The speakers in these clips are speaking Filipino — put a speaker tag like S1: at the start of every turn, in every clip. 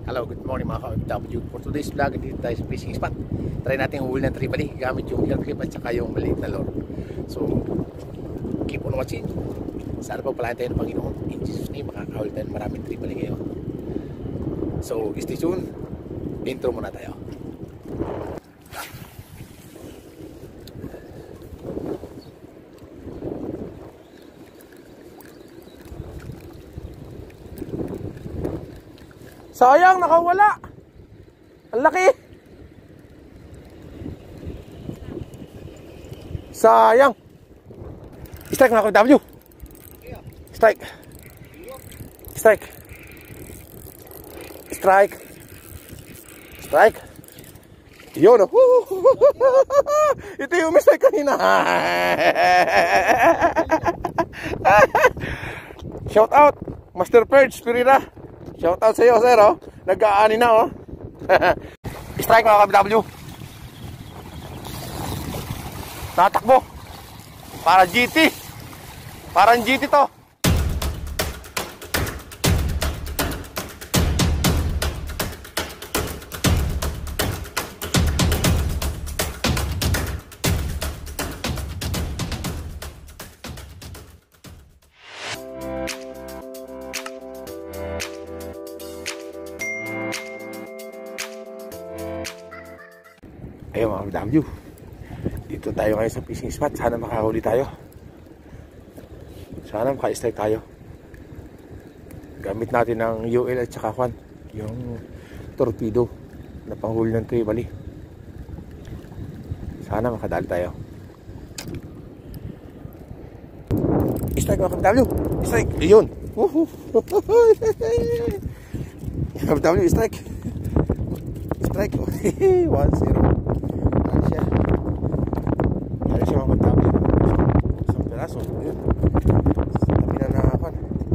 S1: Hello, good morning mga ka-OFW. For today's vlog, dito tayo sa fishing spot. Try natin huli ng tripoli gamit yung hair clip at saka yung maliit na lure. So, keep on watching. Sana pa pala tayo ng Panginoon. In Jesus' name, makakahuli tayo ng maraming tripoli ngayon. So, stay tuned. Intro muna tayo.
S2: Sayang, nakawala. Ang laki. Sayang. Strike mga ka-OFW. Strike. Strike. Strike. Strike. Yun. Ito yung mistake kanina. Shout out Master Purge Pirira. Shout out sa iyo, sir, oh. Nag-aani na, oh. Strike mga ka-OFW. Tatakbo. Para GT. Parang GT to. Ayun mga ka-OFW, dito tayo ngayon sa fishing spot. Sana makahuli tayo. Sana maka-strike tayo. Gamit natin ng UL at saka Juan, yung torpedo na panghuli ng tripoli. Sana makadali tayo. Strike mga ka-OFW. Strike. Ayun. ka-OFW, strike. Strike. 1-0. Siya mga ka-OFW. Isang piraso. Yun. Sabi na nakapan.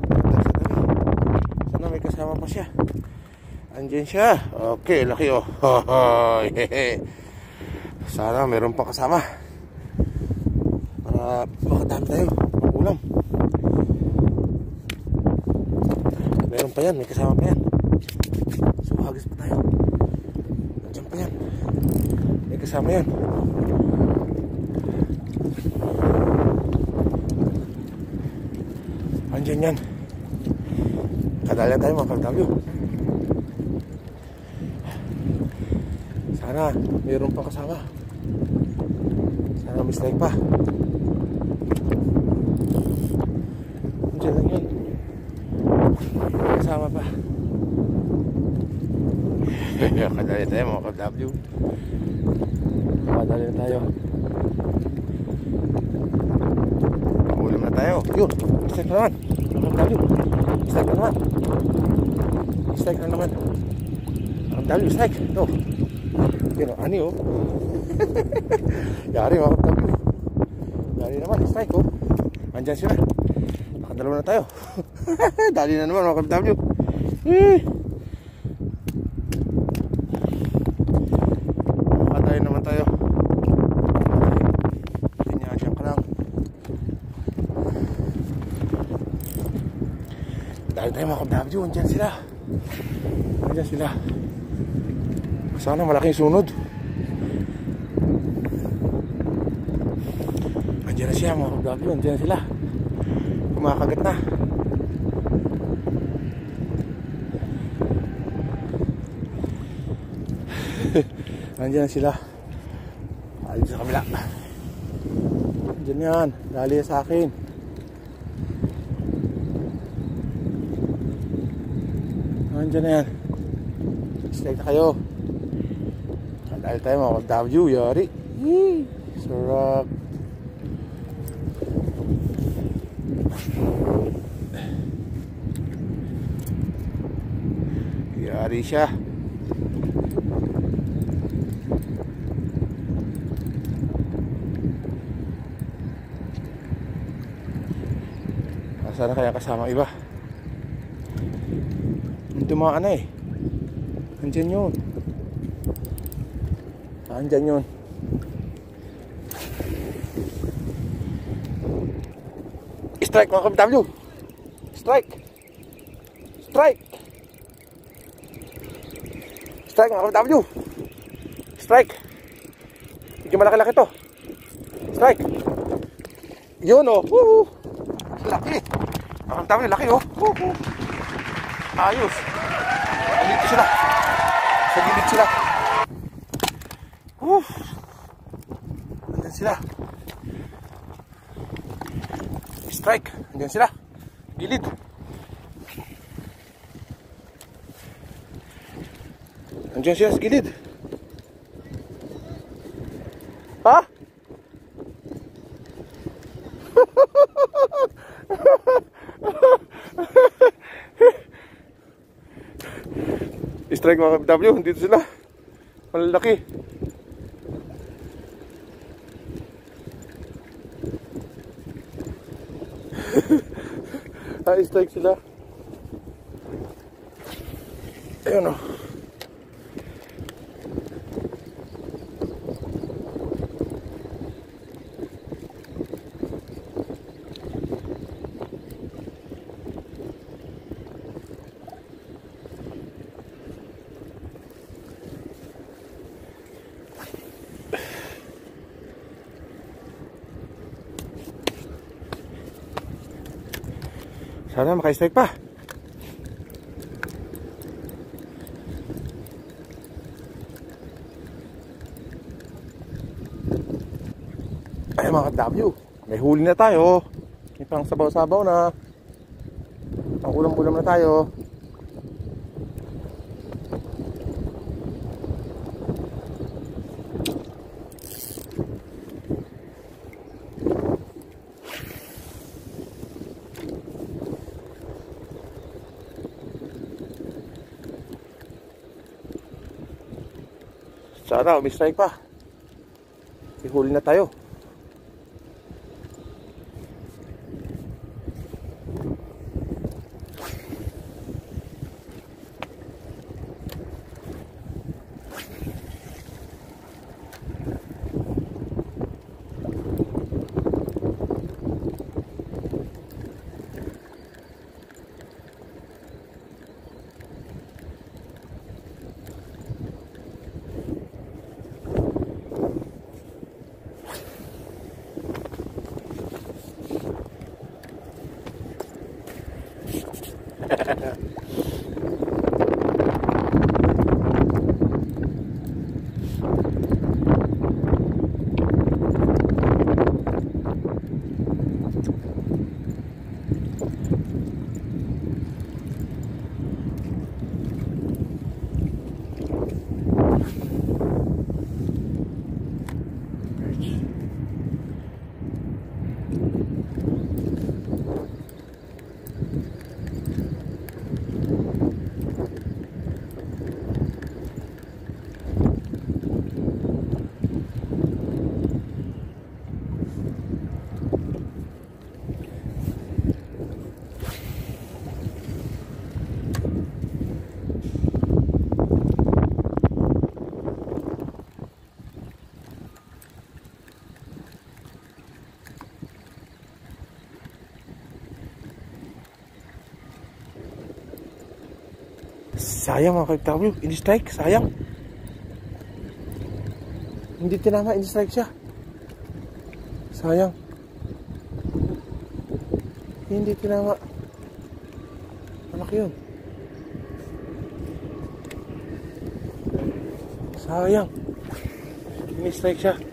S2: Sana may kasama pa siya. Andyan siya. Okay, laki oh. Sana meron pa kasama para makadami tayo ng ulam. Meron pa yan. May kasama pa yan. So hagis pa tayo. Andyan pa yan. May kasama yan. Andyan yan. Kadali tayo mga ka-OFW. Sana mayroon pa kasama. Sana may strike pa. Andyan lang yan. Kasama pa. Kadali tayo mga ka-OFW. Kadali na tayo. Ulam na tayo. Yun. Strike na naman. Strike na naman. Strike na naman. Ang dami, strike. Ito. Yun o, ani o. Yari mga ka-OFW. Yari naman, strike o. Andyan sila. Nakadalawa na tayo. Dali na naman mga ka-OFW. Makadali naman tayo. Diyan ka lang. Dahil tayo mga ka-OFW, andyan sila. Andyan sila. Sana malaking sunod. Andyan na siya mga ka-OFW, andyan sila. Kumakagat na. Andyan na sila. Alis sa kabila. Andyan yan. Dali sa akin. Andyan na yan. Strike na kayo. Dahil tayo mga ka-OFW. Yari. Sarap. Yari siya. Sana kaya kasama iba. Tumaan na eh. Andyan yun. Andyan yun. Strike mga ka-OFW. Strike. Strike. Strike mga ka-FW. Strike. Medyo malaki-laki to. Strike. Yun o. Woohoo. Laki. Mga ka-FW, laki o. Woohoo. Ayos. Dito sila. Sa gilid sila. Andyan sila. Strike. Andyan sila. Gilid. Andyan sila sa gilid. Ha? Strike mga ka-FW. Dito sila. Malalaki. Strike sila. Ayun o. Sana maka-strike pa. Ay mga ka-FW, may huli na tayo. May pang sabaw-sabaw na. Pang ulam-ulam na tayo. Sana umi-strike pa. Ihuli na tayo. Sayang mga ka-FW, in-strike, sayang. Hindi tinama, in-strike siya. Sayang. Hindi tinama. Malaki yun. Sayang. In-strike siya.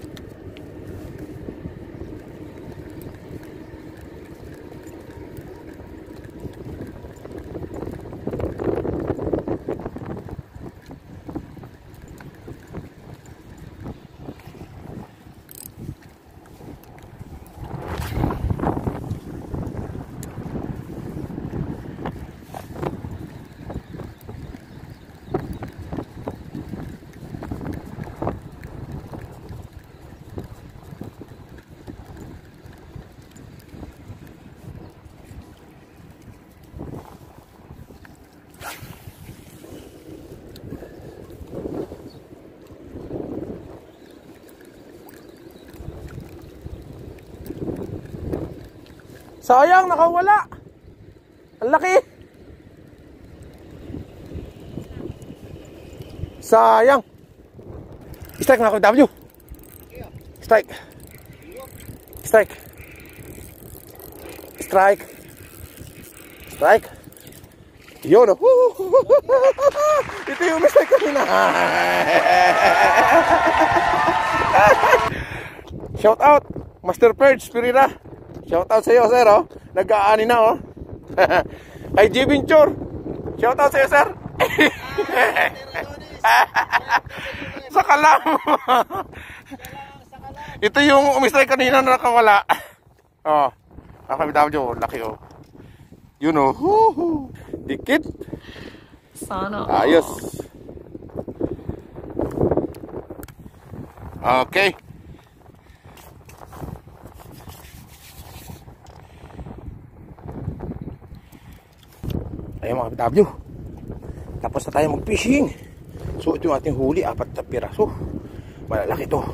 S2: Sayang, nakawala. Ang laki. Sayang. Strike mga ka-OFW. Strike. Strike. Strike. Strike. Yun, oh. Ito yung mistake kanina. Shout out, Master Perch Pirira. Shout out sa iyo, sir, oh. Nag-aani na, oh. Kay J. Venture. Shout out sa iyo, sir. Saka lang. Ito yung mistake kanina na nakawala. Oh, ka-OFW, laki, oh. Yun, oh. Dikit.
S3: Sana.
S2: Ayos. Okay. Ayun mga ka-OFW. Tapos na tayo mag-fishing. So ito yung ating huli, 4 na piraso. Malalaki to.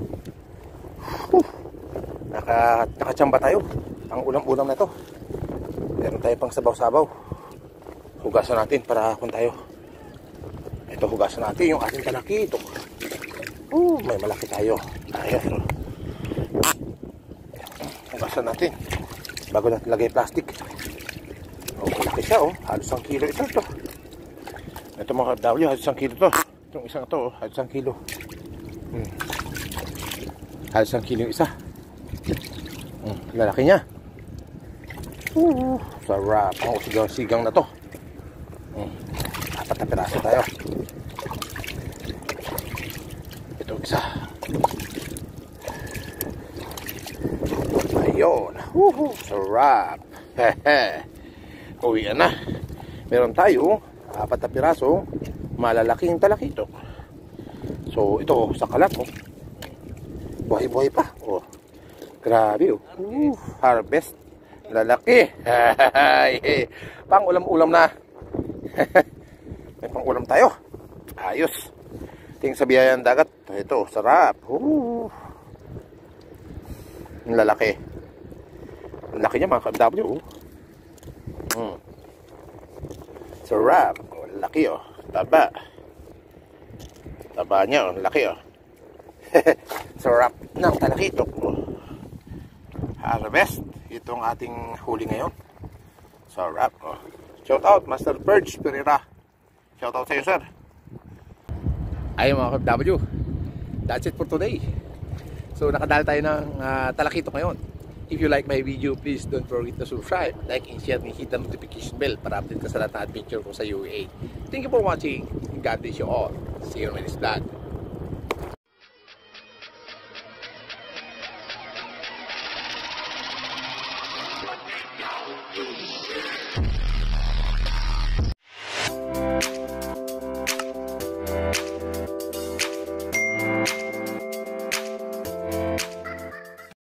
S2: Nakachamba tayo. Ang ulam-ulam na to. Meron tayo pang sabaw-sabaw. Hugasan natin para kung tayo. Ito, hugasan natin yung ating talaki. Ito. May malaki tayo. Ayan. Hugasan natin. Bago natin lagay plastic. Malaki siya, oh. Halos 1 kilo ito. Ito mga ka-OFW, halos 1 kilo to. Itong isang ito, oh. Halos 1 kilo. Halos 1 kilo yung isa. Lalaki niya. Sarap. Ang sigang na to. 4 na piraso tayo. Ito isa. Ayun. Sarap. Uwi na. Meron tayo 4 na piraso malalaking talakito. So ito sa kalat, oh. Buhay-buhay pa. Oh. Grabe, oh. Harvest. Lalaki. Pang ulam-ulam na. May pang ulam tayo. Ayos. Tingin sa biyayang dagat. Ito, sarap. Ang lalaki. Ang laki niya mga ka-OFW. Sarap. Laki, oh. Taba. Taba niya, oh. Laki, oh. Sarap ng talakito. Harvest. Itong ating huli ngayon. Sarap, oh. Shout out Master Perch Pirira. Shout out sa iyo, sir.
S1: Ayun mga ka-OFW, that's it for today. So nakadala tayo ng talakito ngayon. If you like my video, please don't forget to subscribe, like and share, and hit the notification bell para update ka sa lahat ng adventure ko sa UAE. Thank you for watching. God bless you all. See you on my next vlog.